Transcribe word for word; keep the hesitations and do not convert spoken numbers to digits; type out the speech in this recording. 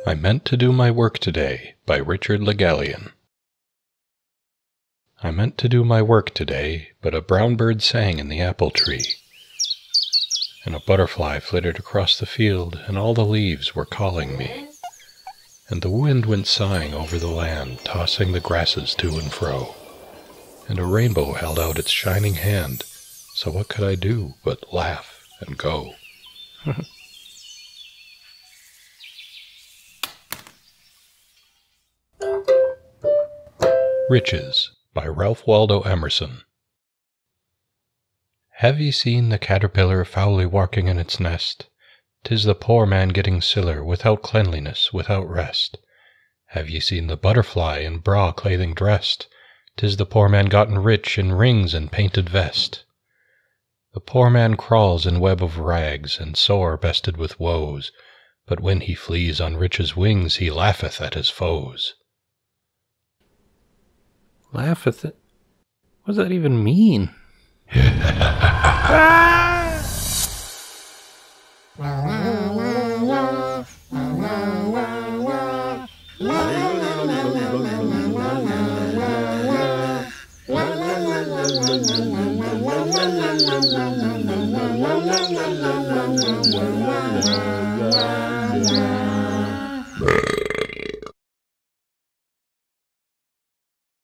I Meant to Do My Work Today by Richard Le Gallienne. I meant to do my work today, but a brown bird sang in the apple tree, and a butterfly flitted across the field, and all the leaves were calling me, and the wind went sighing over the land, tossing the grasses to and fro, and a rainbow held out its shining hand, so what could I do but laugh and go? Riches by Ralph Waldo Emerson. Have ye seen the caterpillar foully walking in its nest? 'Tis the poor man getting siller, without cleanliness, without rest. Have ye seen the butterfly in braw clothing dressed? 'Tis the poor man gotten rich in rings and painted vest. The poor man crawls in web of rags, and sore bested with woes, but when he flees on riches' wings, he laugheth at his foes. Laugheth at? What does that even mean? Ah!